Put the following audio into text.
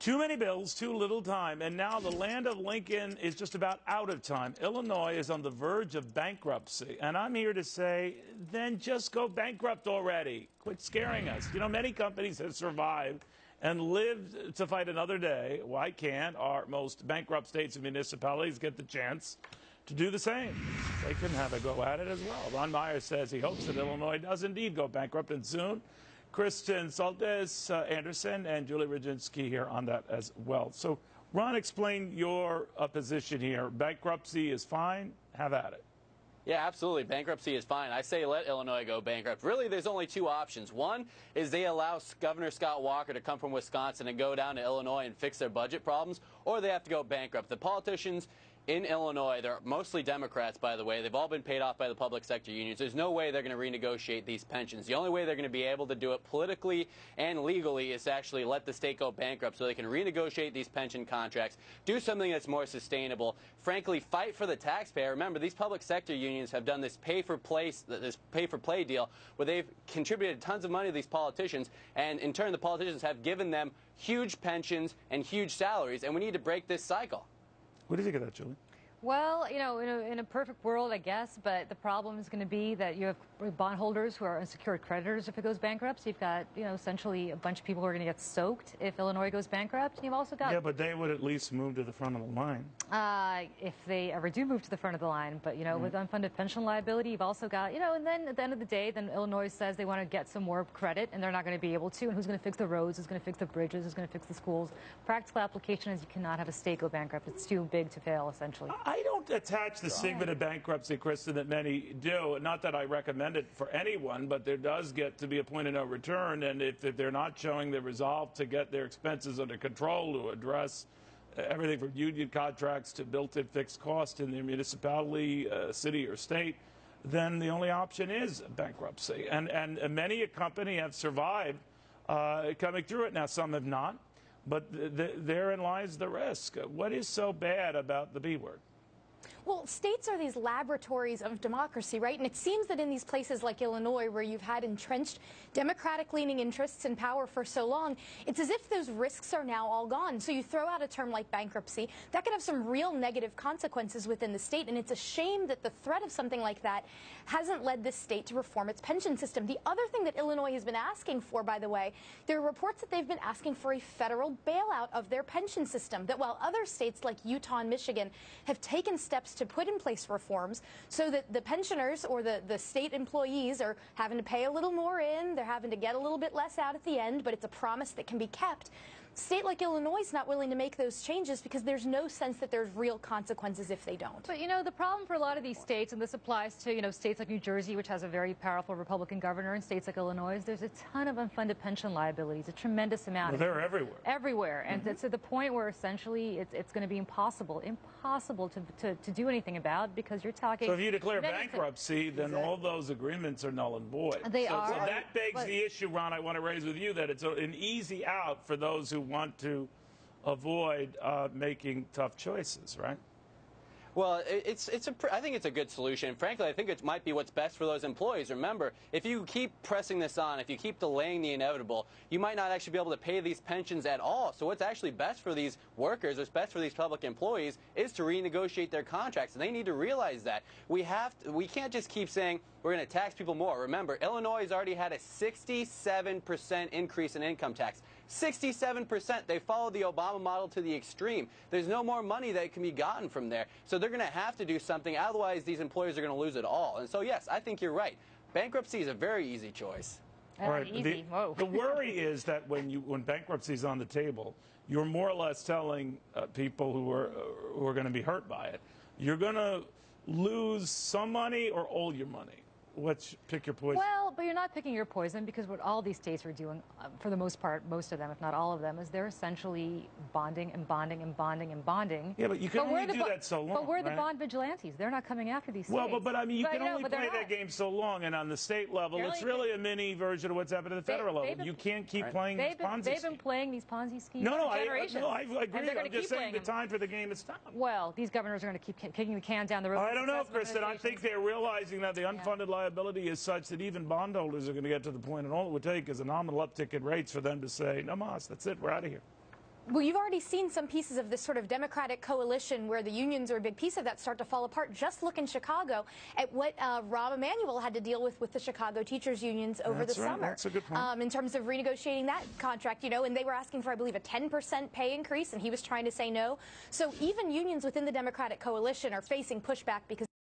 Too many bills, too little time, and now the land of Lincoln is just about out of time. Illinois is on the verge of bankruptcy, and I'm here to say, then just go bankrupt already. Quit scaring us. You know, many companies have survived and lived to fight another day. Why can't our most bankrupt states and municipalities get the chance to do the same? They can have a go at it as well. Ron Myers says he hopes that Illinois does indeed go bankrupt, and soon. Kristen Saltes Anderson and Julie Rajinski here on that as well. So, Ron, explain your position here. Bankruptcy is fine. Have at it. Yeah, absolutely. Bankruptcy is fine. I say let Illinois go bankrupt. Really, there's only two options. One is they allow Governor Scott Walker to come from Wisconsin and go down to Illinois and fix their budget problems, or they have to go bankrupt. The politicians in Illinois, they're mostly Democrats, by the way. They've all been paid off by the public sector unions. There's no way they're going to renegotiate these pensions. The only way they're going to be able to do it politically and legally is to actually let the state go bankrupt so they can renegotiate these pension contracts, do something that's more sustainable, frankly, fight for the taxpayer. Remember, these public sector unions have done this pay-for-play deal where they've contributed tons of money to these politicians, and in turn, the politicians have given them huge pensions and huge salaries, and we need to break this cycle. What do you think of that, Julie? Well, you know, in a perfect world, I guess, but the problem is going to be that you have bondholders who are unsecured creditors if it goes bankrupt. So you've got, you know, essentially a bunch of people who are going to get soaked if Illinois goes bankrupt. And you've also got... Yeah, but they would at least move to the front of the line. If they ever do move to the front of the line. But, you know, with unfunded pension liability, you've also got, you know, and then at the end of the day, then Illinois says they want to get some more credit, and they're not going to be able to. And who's going to fix the roads? Who's going to fix the bridges? Who's going to fix the schools? Practical application is you cannot have a state go bankrupt. It's too big to fail, essentially. I don't attach the stigma to bankruptcy, Kristen, that many do. Not that I recommend it for anyone, but there does get to be a point of no return. And if they're not showing the resolve to get their expenses under control, to address everything from union contracts to built-in fixed cost in their municipality, city, or state, then the only option is bankruptcy. And many a company have survived coming through it. Now, some have not, but therein lies the risk. What is so bad about the B word? Well, states are these laboratories of democracy, right? And it seems that in these places like Illinois, where you've had entrenched Democratic-leaning interests in power for so long, it's as if those risks are now all gone. So you throw out a term like bankruptcy, that could have some real negative consequences within the state. And it's a shame that the threat of something like that hasn't led this state to reform its pension system. The other thing that Illinois has been asking for, by the way, there are reports that they've been asking for a federal bailout of their pension system, that while other states like Utah and Michigan have taken steps to put in place reforms so that the pensioners or the state employees are having to pay a little more in, they're having to get a little bit less out at the end, but it's a promise that can be kept. A state like Illinois is not willing to make those changes because there's no sense that there's real consequences if they don't. But, you know, the problem for a lot of these states, and this applies to, you know, states like New Jersey, which has a very powerful Republican governor, and states like Illinois, there's a ton of unfunded pension liabilities, a tremendous amount. Well, they're everywhere. Everywhere. And to the point where essentially it's going to be impossible to do anything about, because you're talking... So if you declare bankruptcy, then all those agreements are null and void. They are. So that begs the issue, Ron, I want to raise with you, that it's an easy out for those who want to avoid making tough choices, right? Well, I think it's a good solution. Frankly, I think it might be what's best for those employees. Remember, if you keep pressing this on, if you keep delaying the inevitable, you might not actually be able to pay these pensions at all. So what's actually best for these workers, what's best for these public employees, is to renegotiate their contracts. And they need to realize that. We can't just keep saying we're going to tax people more. Remember, Illinois has already had a 67% increase in income tax. 67%. They followed the Obama model to the extreme. There's no more money that can be gotten from there. So they're going to have to do something. Otherwise, these employers are going to lose it all. And so, yes, I think you're right. Bankruptcy is a very easy choice. All right. Easy. The worry is that when bankruptcy is on the table, you're more or less telling people who are going to be hurt by it, you're going to lose some money or all your money. Pick your poison. Well, but you're not picking your poison, because what all these states are doing, for the most part, most of them, if not all of them, is they're essentially bonding and bonding and bonding and bonding. Yeah, but you can only do that so long. But we're the right? bond vigilantes. They're not coming after these states. Well, but I mean, you can only play that game so long, and on the state level, it's really a mini version of what's happened at the federal level. You can't keep playing these Ponzi schemes. They've been playing these Ponzi schemes for generations. I agree. I'm just saying the time for the game is stopped. Well, these governors are going to keep kicking the can down the road. I don't know, Kristen. I think they're realizing that the unfunded liability is such that even bondholders are going to get to the point, and all it would take is a nominal uptick in rates for them to say, no mas, that's it, we're out of here. Well, you've already seen some pieces of this sort of Democratic coalition where the unions are a big piece of that start to fall apart. Just look in Chicago at what Rahm Emanuel had to deal with the Chicago teachers unions over the summer. That's a good point. In terms of renegotiating that contract, and they were asking for, I believe, a 10% pay increase, and he was trying to say no. So even unions within the Democratic coalition are facing pushback because